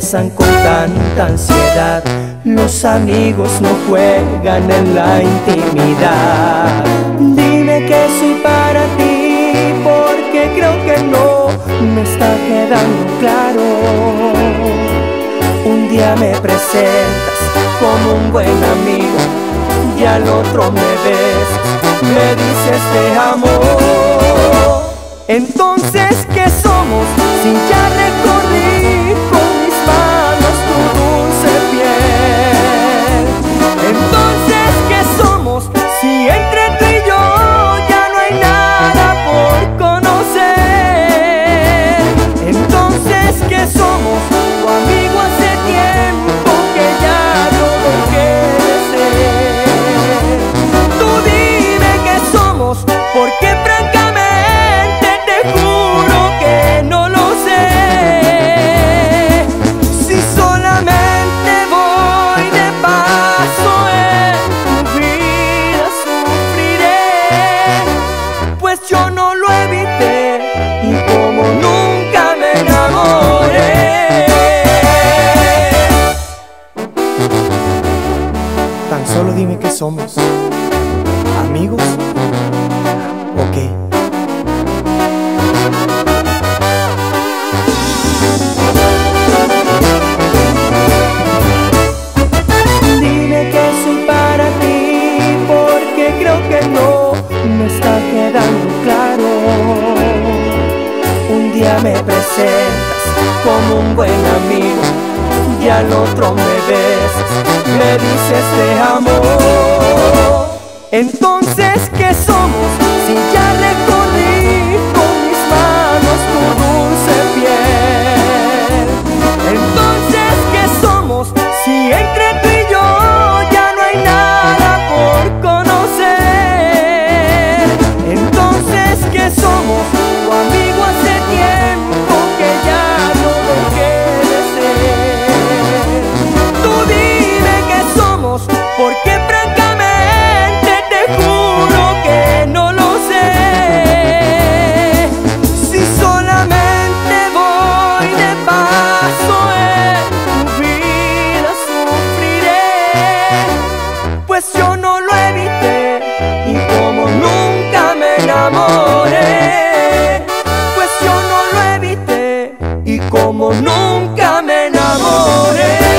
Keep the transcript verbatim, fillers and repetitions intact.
besan con tanta ansiedad. Los amigos no juegan en la intimidad. Dime que soy para ti, porque creo que no me está quedando claro. Un día me presentas como un buen amigo y al otro me besas, me dices te amo. Entonces, ¿qué somos si ya recorrí con mis manos tu dulce piel? Entonces, ¿qué somos si entre tú y yo ya no hay nada por conocer? Entonces, ¿qué somos? Tu amigo hace tiempo que ya no dejé de ser. Tú dime qué somos, porque francamente te juro que no lo sé. Si solamente voy de paso en tu vida sufriré, pues yo no lo evité y como nunca me enamoré. Tan solo dime que somos amigos o qué. Dime que soy para ti, porque creo que no me está quedando claro. Un día me presentas como un buen amigo y al otro me besas, me dices te amo. Entonces, ¿qué somos si ya recorrí con mis manos tu dulce piel? Entonces, ¿qué somos si entre tú y yo ya no hay nada por conocer? Entonces, ¿qué somos? Tu amigo hace tiempo que ya no dejé de ser. Tú dime qué somos, porque francamente te juro que no lo sé. Si solamente voy de paso en tu vida sufriré, pues yo no lo evité y como nunca me enamoré, pues yo no lo evité y como nunca me enamoré.